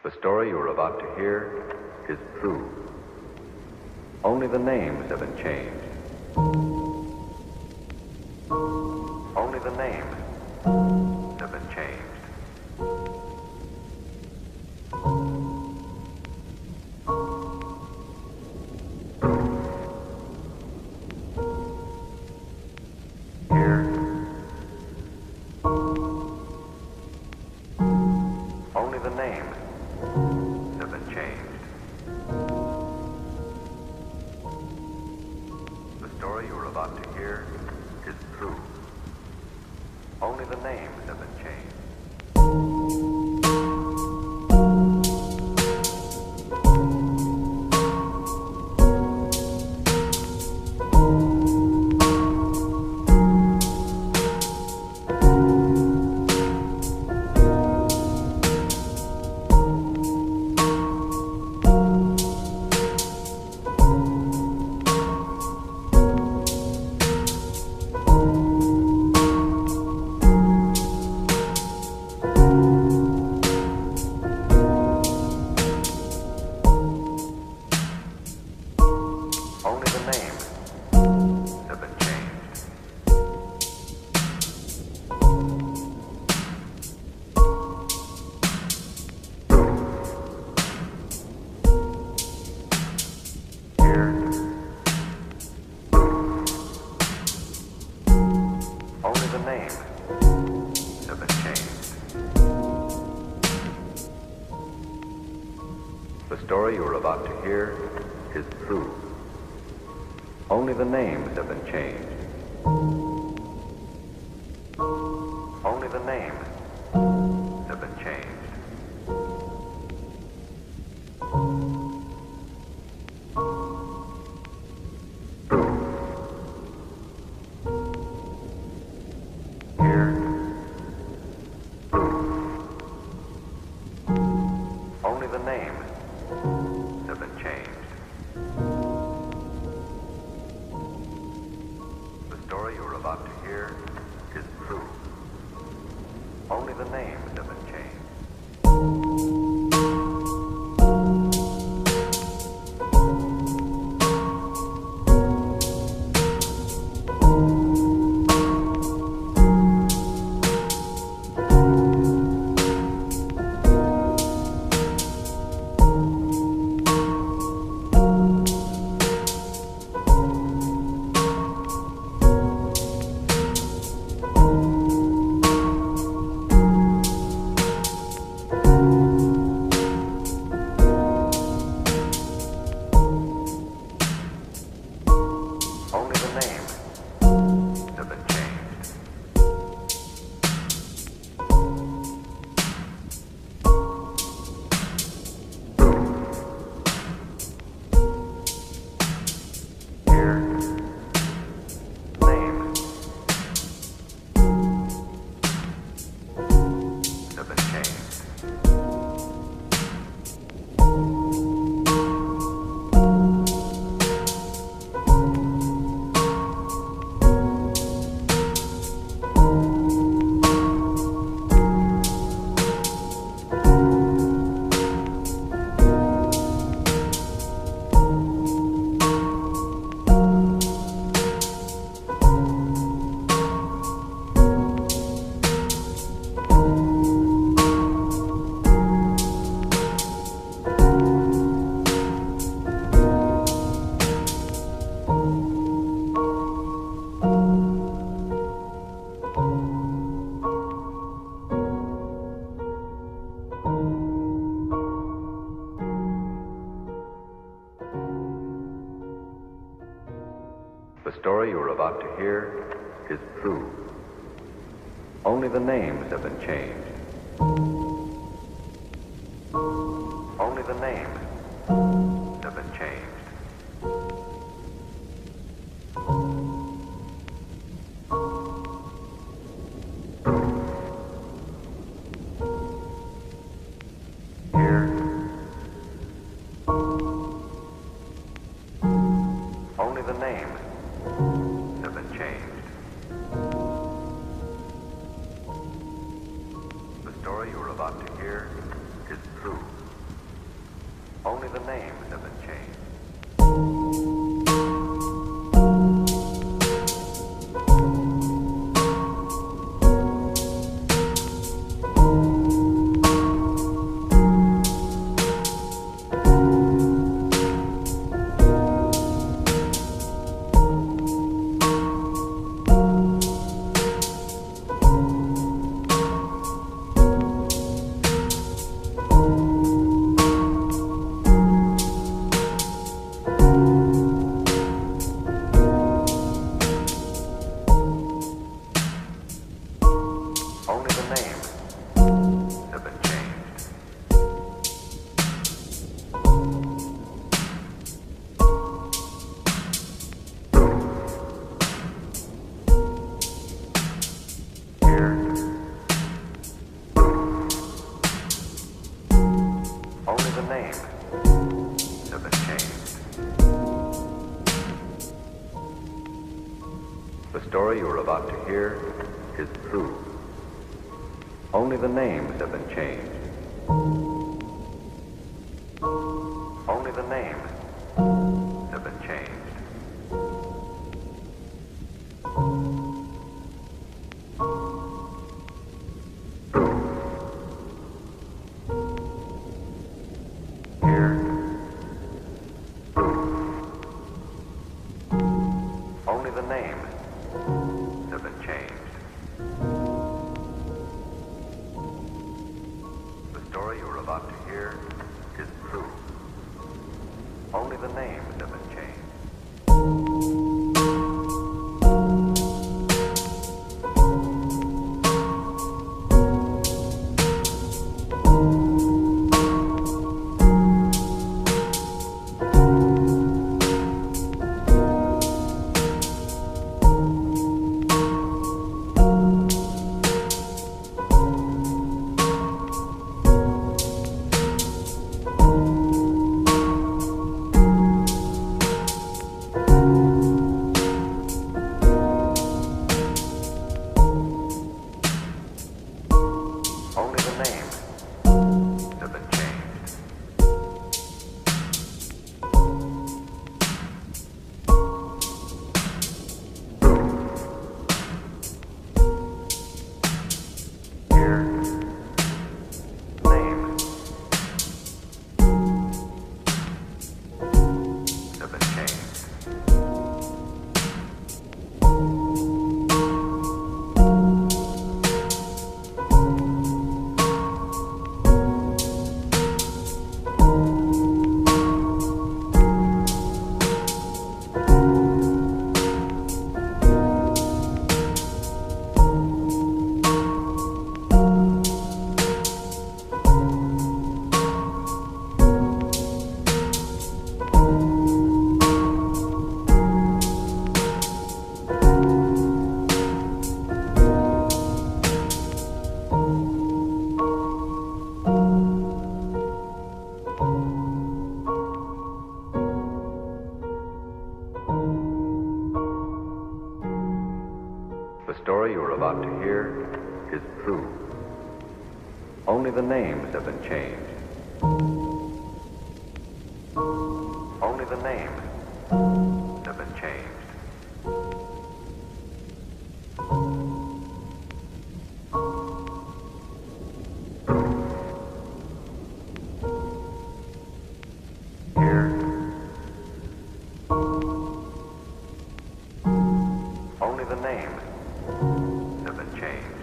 The story you are about to hear is true. Only the names have been changed. Only the names have been changed. Here, only the names have been changed. The story you are about to hear is true. Only the names have been changed. Only the names have been changed. Here, only the names have been changed. The story you are about to hear is true. Only the names have been changed. Only the names have been changed. Here, only the names have been changed. The story you are about to hear is true. Only the names have been changed. Only the names have been changed. Here, names have been changed. The story you are about to hear is true. Only the names have been changed. Only the names have been changed. Here, only the names have been changed. The story you are about to hear is true. Only the names have been changed. Only the names have been changed. Here. Only the names have been changed. The story you are about to hear is true. Only the names have been changed. Only the names have been changed. Here. Only the names have been changed. The story you are about to hear is true. Only the names have been changed. Only the names have been changed. Here, names have been changed. The story you are about to hear is true. Only the names have been changed. Only the names have been changed. Here. Only the names have been changed.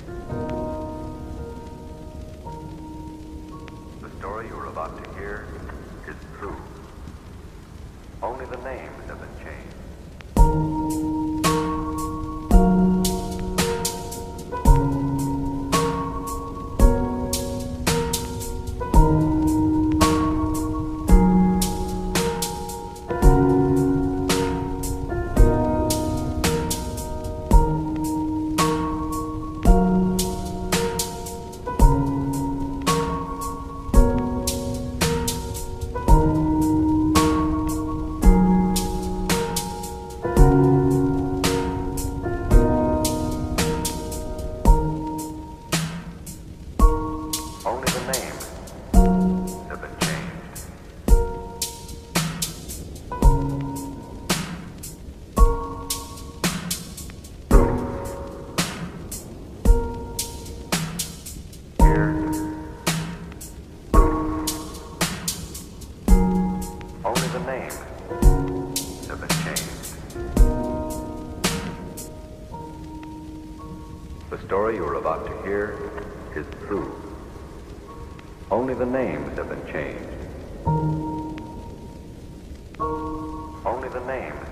The story you are about to hear is true. Only the names have been changed. The story you are about to hear is true. Only the names have been changed. Only the names